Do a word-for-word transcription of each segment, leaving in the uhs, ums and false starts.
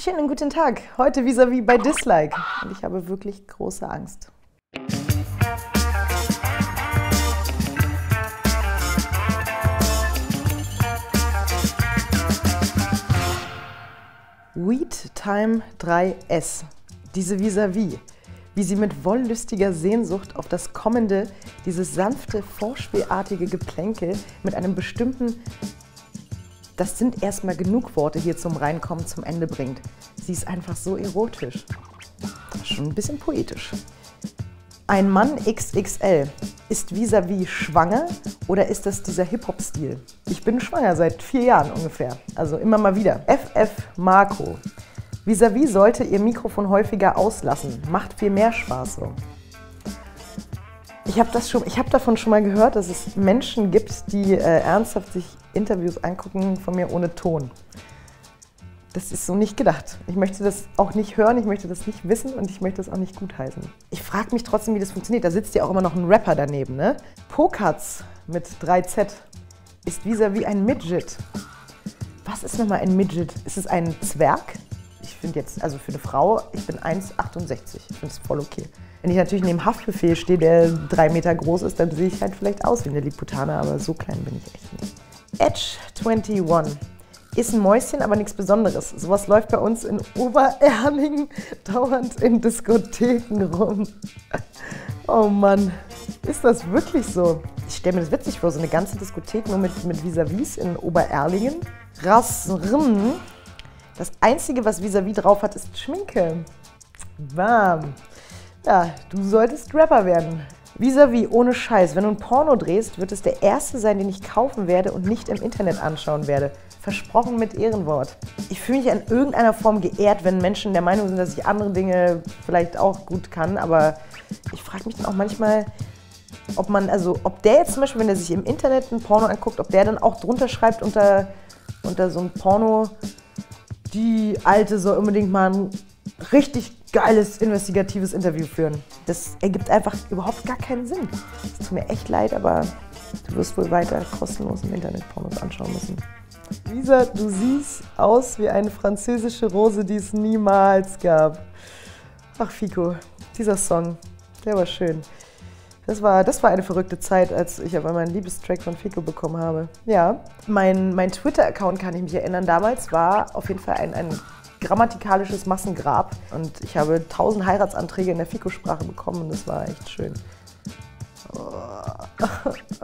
Schönen guten Tag, heute vis-à-vis bei Dislike und ich habe wirklich große Angst. Weed Time drei S, diese vis-à-vis, wie sie mit wollüstiger Sehnsucht auf das Kommende, dieses sanfte, vorspielartige Geplänkel mit einem bestimmten, das sind erstmal genug Worte hier zum Reinkommen, zum Ende bringt. Sie ist einfach so erotisch, schon ein bisschen poetisch. Ein Mann X X L, ist vis-à-vis schwanger oder ist das dieser Hip-Hop-Stil? Ich bin schwanger seit vier Jahren ungefähr, also immer mal wieder. F F Marco, vis-à-vis sollte ihr Mikrofon häufiger auslassen, macht viel mehr Spaß so. Ich habe das schon, ich habe davon schon mal gehört, dass es Menschen gibt, die äh, ernsthaft sich Interviews angucken von mir ohne Ton. Das ist so nicht gedacht. Ich möchte das auch nicht hören, ich möchte das nicht wissen und ich möchte das auch nicht gutheißen. Ich frage mich trotzdem, wie das funktioniert. Da sitzt ja auch immer noch ein Rapper daneben, ne? Pokatz mit drei Z ist vis-à-vis ein Midget. Was ist nochmal ein Midget? Ist es ein Zwerg? Ich finde jetzt, also für eine Frau, ich bin eins Komma achtundsechzig. Ich finde es voll okay. Wenn ich natürlich neben Haftbefehl stehe, der drei Meter groß ist, dann sehe ich halt vielleicht aus wie eine Lilliputaner, aber so klein bin ich echt nicht. Edge einundzwanzig. Ist ein Mäuschen, aber nichts Besonderes. Sowas läuft bei uns in Obererlingen dauernd in Diskotheken rum. Oh Mann, ist das wirklich so? Ich stelle mir das witzig vor, so eine ganze Diskothek nur mit, mit vis-à-vis in Obererlingen. Rassrm. Das Einzige, was vis-à-vis drauf hat, ist Schminke. Warm. Ja, du solltest Rapper werden. Vis-à-vis, ohne Scheiß, wenn du ein Porno drehst, wird es der erste sein, den ich kaufen werde und nicht im Internet anschauen werde. Versprochen mit Ehrenwort. Ich fühle mich in irgendeiner Form geehrt, wenn Menschen der Meinung sind, dass ich andere Dinge vielleicht auch gut kann, aber ich frage mich dann auch manchmal, ob man, also ob der jetzt zum Beispiel, wenn er sich im Internet ein Porno anguckt, ob der dann auch drunter schreibt unter, unter so ein Porno, die Alte soll unbedingt mal ein richtig geiles, investigatives Interview führen. Das ergibt einfach überhaupt gar keinen Sinn. Es tut mir echt leid, aber du wirst wohl weiter kostenlos im Internet Pornos anschauen müssen. Lisa, du siehst aus wie eine französische Rose, die es niemals gab. Ach, Fico, dieser Song, der war schön. Das war, das war eine verrückte Zeit, als ich auf einmal einen Liebestrack von Fico bekommen habe. Ja, mein, mein Twitter-Account, kann ich mich erinnern, damals war auf jeden Fall ein, ein grammatikalisches Massengrab. Und ich habe tausend Heiratsanträge in der Fico-Sprache bekommen und das war echt schön. Oh.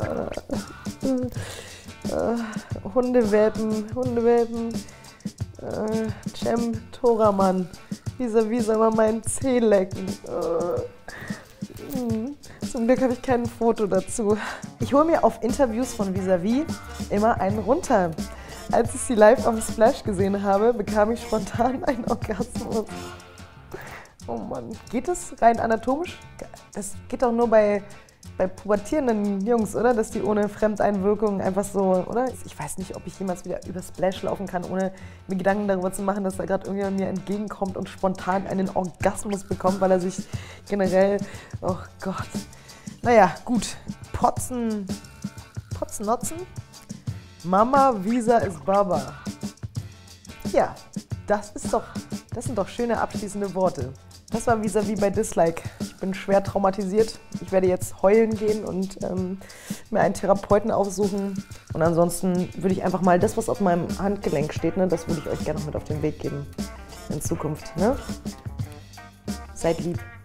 Uh, Hundewelpen, Hundewelpen, uh, Cem Toraman, vis-à-vis soll man meinen Zeh lecken. Uh, mm. Zum Glück habe ich kein Foto dazu. Ich hole mir auf Interviews von vis-à-vis immer einen runter. Als ich sie live auf dem Splash gesehen habe, bekam ich spontan einen Orgasmus. Oh Mann, geht das rein anatomisch? Das geht doch nur bei... bei pubertierenden Jungs, oder? Dass die ohne Fremdeinwirkung einfach so, oder? Ich weiß nicht, ob ich jemals wieder über Splash laufen kann, ohne mir Gedanken darüber zu machen, dass da gerade irgendjemand mir entgegenkommt und spontan einen Orgasmus bekommt, weil er sich generell, oh Gott. Naja, gut. Potzen, Potzen, Notzen? Mama, Visa ist Baba. Ja, das ist doch, das sind doch schöne abschließende Worte. Das war vis-à-vis bei Dislike. Ich bin schwer traumatisiert. Ich werde jetzt heulen gehen und ähm, mir einen Therapeuten aufsuchen. Und ansonsten würde ich einfach mal das, was auf meinem Handgelenk steht, ne, das würde ich euch gerne noch mit auf den Weg geben in Zukunft. Ne? Seid lieb.